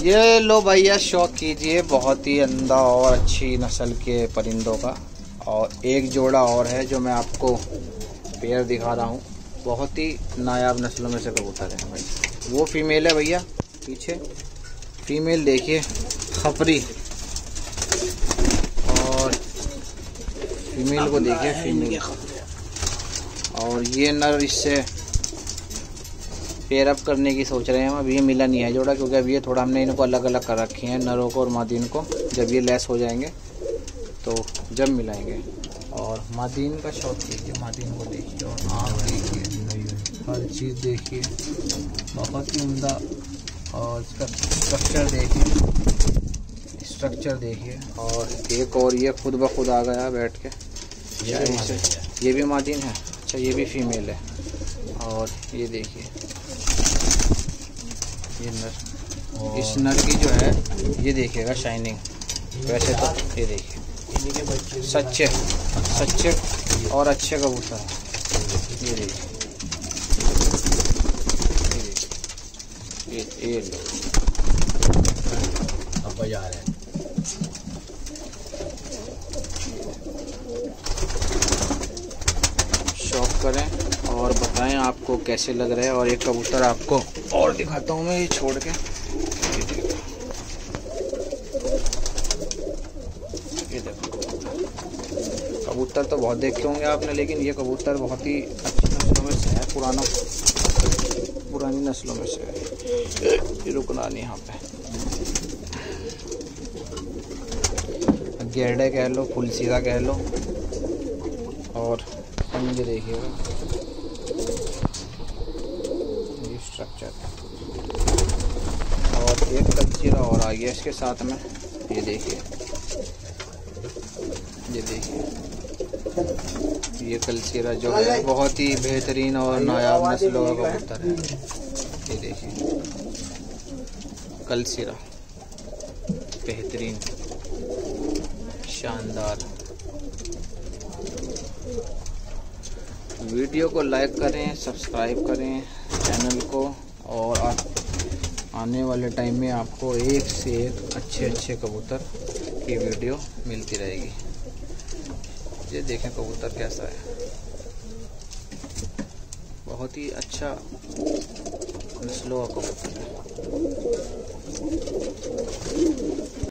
ये लो भैया, शौक कीजिए बहुत ही अंधा और अच्छी नस्ल के परिंदों का। और एक जोड़ा और है जो मैं आपको पेयर दिखा रहा हूँ, बहुत ही नायाब नस्लों में से कबूतर है भाई। वो फीमेल है भैया, पीछे फीमेल देखिए, खपरी। और फीमेल को देखिए, फीमेल। और ये नर इससे पेयर अप करने की सोच रहे हैं हम। अभी ये मिला नहीं है जोड़ा, क्योंकि अभी ये थोड़ा हमने इनको अलग अलग कर रखे हैं, नरों को और मादीन को। जब ये लेस हो जाएंगे तो जब मिलाएंगे। और मादीन का शौक कीजिए, मादीन को देखिए और आँख देखिए, हर चीज़ देखिए, बहुत ही उम्दा। और इसका स्ट्रक्चर देखिए, स्ट्रक्चर देखिए। और एक और ये खुद ब खुद आ गया बैठ के, ये भी मादीन है। अच्छा, ये भी फीमेल है। और ये देखिए, ये नर, इस नर की जो है ये देखिएगा शाइनिंग। वैसे तो ये देखिए, सच्चे सच्चे और अच्छे कबूतर हैं। ये देखिए, ये लो, अब जा रहे हैं। शौक करें और बताएं आपको कैसे लग रहे हैं। और एक कबूतर आपको और दिखाता हूँ मैं, ये छोड़ के। ये देखो, कबूतर तो बहुत देखे होंगे आपने, लेकिन ये कबूतर बहुत ही अच्छी नस्लों में से है, पुरानी नस्लों में से है। ये रुकना नहीं यहाँ पे, गेरडे कह लो, फुलसीरा कह लो। और पंजे देखिएगा, ये स्ट्रक्चर। और एक कच्चीरा और आ गया इसके साथ में, ये देखिए, ये देखिए, ये कलसीरा जो है बहुत ही बेहतरीन और नायाब नस्लों का कबूतर है। ये देखिए, कलसीरा बेहतरीन, शानदार। वीडियो को लाइक करें, सब्सक्राइब करें चैनल को। और आने वाले टाइम में आपको एक से एक अच्छे कबूतर की वीडियो मिलती रहेगी। ये देखें कबूतर कैसा है, बहुत ही अच्छा नस्लों का कबूतर है।